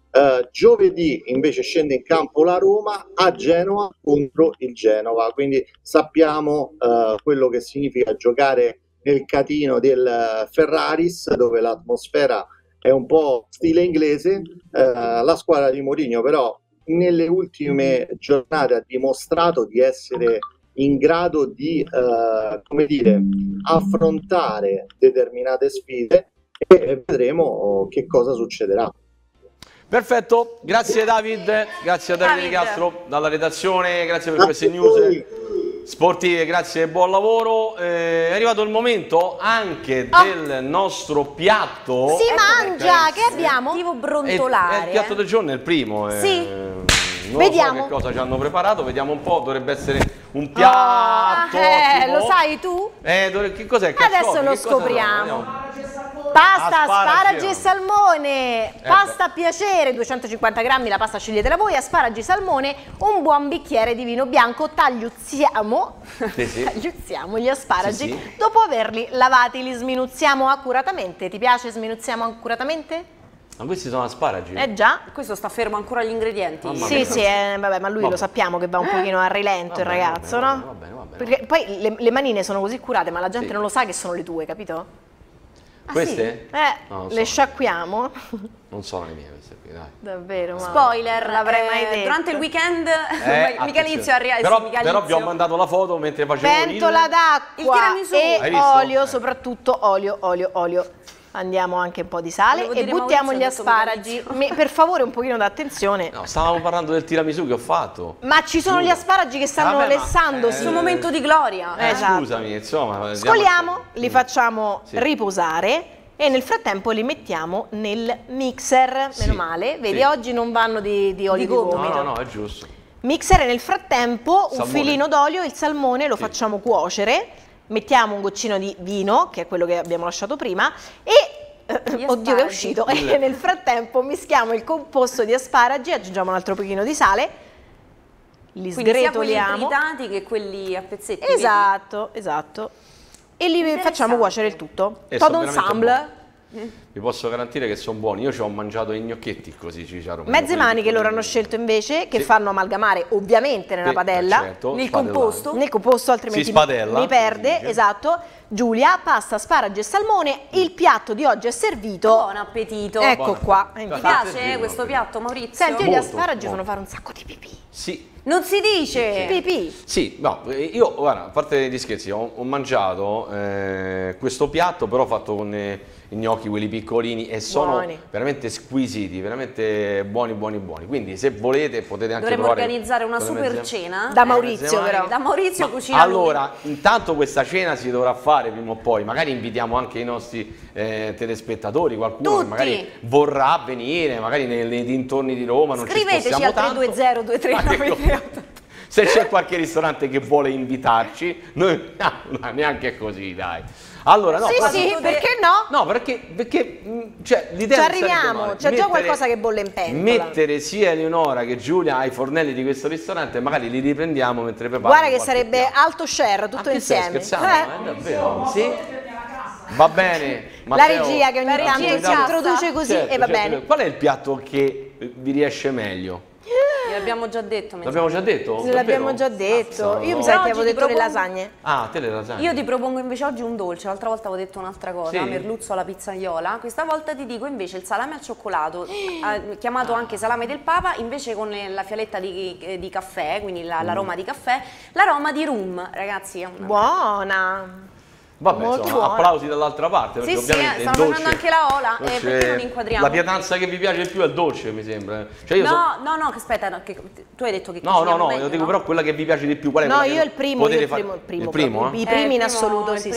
Giovedì invece scende in campo la Roma a Genova contro il Genova, quindi sappiamo quello che significa giocare nel catino del Ferraris, dove l'atmosfera è un po' stile inglese. La squadra di Mourinho però nelle ultime giornate ha dimostrato di essere in grado di come dire, affrontare determinate sfide e vedremo che cosa succederà. Perfetto, grazie David, grazie a Davide Di Castro dalla redazione, grazie per queste news sportive, grazie e buon lavoro. È arrivato il momento anche del nostro piatto. Si mangia, che abbiamo? Sentivo brontolare. È il piatto del giorno, è il primo. Sì. Non Vediamo so che cosa ci hanno preparato, vediamo un po', dovrebbe essere un piatto. Tipo... Lo sai tu? Che cos'è? Adesso lo scopriamo. Pasta, asparagi e salmone, pasta a piacere, 250 grammi, la pasta sceglietela voi, asparagi, salmone, un buon bicchiere di vino bianco, tagliuzziamo gli asparagi, dopo averli lavati li sminuzziamo accuratamente. Ti piace sminuzziamo accuratamente? Ma questi sono asparagi? Già. Questo sta fermo ancora agli ingredienti. Sì, vabbè, ma lui lo sappiamo che va un pochino a rilento il ragazzo, no? Va bene. Perché poi le manine sono così curate, ma la gente non lo sa che sono le tue, capito? Queste? No, le sciacquiamo. Non sono le mie queste qui, dai. Davvero? Spoiler, l'avrei mai detto. Durante il weekend Michalizio però vi ho mandato la foto mentre facevo pentola d'acqua e visto? olio, soprattutto olio. Andiamo anche un po' di sale e buttiamo gli asparagi. Per favore un pochino d'attenzione. No, stavamo parlando del tiramisù che ho fatto. Ma ci sono gli asparagi che stanno lessandosi. È un momento di gloria. Esatto. Scusami, insomma. Scoliamo, li facciamo riposare e nel frattempo li mettiamo nel mixer. Meno male, vedi, oggi non vanno di olio di gomito. No, è giusto. Mixer e nel frattempo un filino d'olio, il salmone lo facciamo cuocere. Mettiamo un goccino di vino, che è quello che abbiamo lasciato prima, e oddio che è uscito, e nel frattempo mischiamo il composto di asparagi, aggiungiamo un altro pochino di sale, li sgretoliamo. Sia quelli tritati che quelli a pezzetti. Esatto. E li facciamo cuocere il tutto. Todo ensemble. Vi posso garantire che sono buoni. Io ci ho mangiato i gnocchetti così mezze maniche loro hanno scelto invece, che fanno amalgamare ovviamente nella padella, nel composto, altrimenti mi perde. Esatto. Giulia, pasta, asparagi e salmone. Il piatto di oggi è servito. Buon appetito. Ecco qua. Ti piace questo piatto, Maurizio? Senti, gli asparagi fanno fare un sacco di pipì. Sì. Non si dice! Pipì. Sì, no, io, guarda, a parte gli scherzi, ho mangiato questo piatto, però fatto con i gnocchi, quelli piccolini, e sono veramente squisiti, veramente buoni. Quindi se volete potete anche dovremmo provare. Organizzare una super cena. Da Maurizio però. Da Maurizio cucina. Allora, intanto questa cena si dovrà fare prima o poi, magari invitiamo anche i nostri telespettatori, qualcuno che magari vorrà venire, magari nei dintorni di Roma, non scriveteci al 320 239 se c'è qualche ristorante che vuole invitarci, noi neanche così, dai. Allora, no, sì, perché no? No, perché cioè, l'idea ci arriviamo, c'è già qualcosa che bolle in pentola. Mettere sia Eleonora che Giulia ai fornelli di questo ristorante, magari li riprendiamo mentre prepariamo. Guarda che sarebbe alto share tutto insieme. Davvero? Sì? Va bene. Matteo, la regia che ogni tanto si introduce così e va bene. Qual è il piatto che vi riesce meglio? L'abbiamo già detto. L'abbiamo già detto? L'abbiamo già detto. Io mi sa che avevo detto le lasagne. Ah, te le lasagne. Io ti propongo invece oggi un dolce. L'altra volta avevo detto un'altra cosa, merluzzo alla pizzaiola. Questa volta ti dico invece il salame al cioccolato, chiamato anche salame del Papa, invece con la fialetta di caffè, quindi l'aroma di caffè, l'aroma di rum, ragazzi. Buona! Vabbè, insomma, applausi dall'altra parte. Sì, ovviamente stanno facendo anche la ola, perché non inquadriamo? La pietanza che vi piace di più è il dolce, mi sembra. Cioè io no, aspetta, tu hai detto che no, io dico però quella che vi piace di più, qual è? No, io il primo, il primo? I primi in assoluto, sì.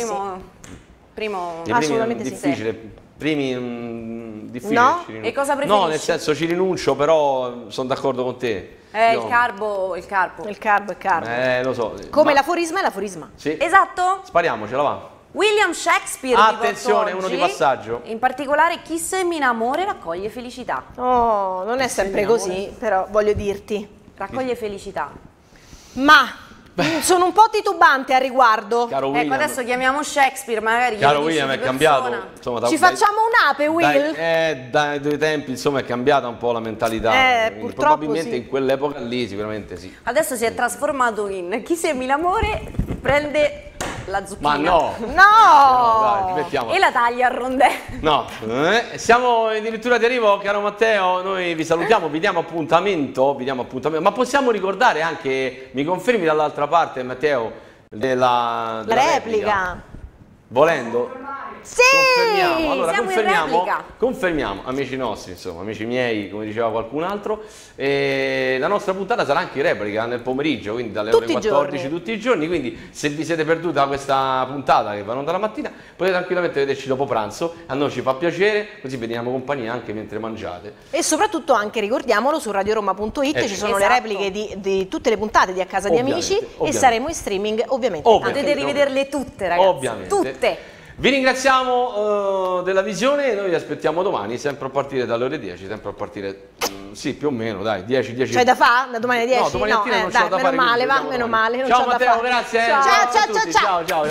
Primo assolutamente difficile. Primi difficile. No? E cosa preferisci? No, nel senso ci rinuncio, però sono d'accordo con te. Il carbo. Il carbo è carbo. Lo so. Come l'aforisma è l'aforisma. Sì. Esatto? Spariamocela, va. William Shakespeare. Attenzione, uno di passaggio. In particolare, chi semina amore raccoglie felicità. Oh, non è sempre così, però voglio dirti. Raccoglie felicità. Ma sono un po' titubante a riguardo. Caro William. Ecco, adesso chiamiamo Shakespeare, magari. Caro William, è cambiato. Insomma, Ci facciamo un'ape, Will? Dai due tempi, insomma, è cambiata un po' la mentalità. Purtroppo probabilmente sì. In quell'epoca lì, sicuramente sì. Adesso si è trasformato in chi semina amore prende la zucchina. Ma no! No! Dai, mettiamo. E la taglia a rondelle. No, siamo addirittura di arrivo, caro Matteo, noi vi salutiamo, vi diamo appuntamento, ma possiamo ricordare anche, mi confermi dall'altra parte Matteo, della replica? Volendo? Sì! Confermiamo, allora siamo in replica. confermiamo, amici nostri, insomma, amici miei, come diceva qualcun altro, la nostra puntata sarà anche in replica nel pomeriggio, quindi dalle ore 14 tutti i giorni, quindi se vi siete perduta questa puntata che va in onda la mattina, potete tranquillamente vederci dopo pranzo, a noi ci fa piacere, così vediamo compagnia anche mentre mangiate. E soprattutto anche, ricordiamolo, su radioroma.it ci sono le repliche di tutte le puntate di A Casa di Amici e saremo in streaming ovviamente. Potete rivederle tutte, ragazzi. Ovviamente. Tutte. Vi ringraziamo della visione e noi vi aspettiamo domani, sempre a partire dalle ore 10, sempre a partire, sì, più o meno, dai, 10. C'hai da fare? Da domani alle 10? No, domani mattina non c'ho da fare. Meno male, va, meno male. Ciao Matteo, grazie. Ciao.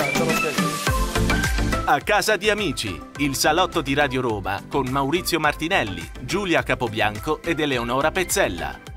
A Casa di Amici, il salotto di Radio Roma con Maurizio Martinelli, Giulia Capobianco ed Eleonora Pezzella.